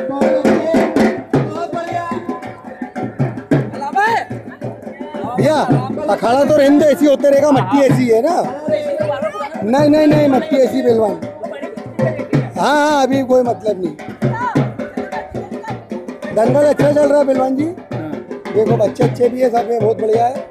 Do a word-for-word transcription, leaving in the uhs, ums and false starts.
भैया अखाड़ा तो रहने दो, ऐसी होते रहेगा, मट्टी ऐसी है ना। नहीं नहीं नहीं, मट्टी ऐसी पहलवान। हाँ हाँ, अभी कोई मतलब नहीं। दंगल अच्छा चल रहा है पहलवान जी। देखो बच्चे अच्छे भी है, सब में बहुत बढ़िया है।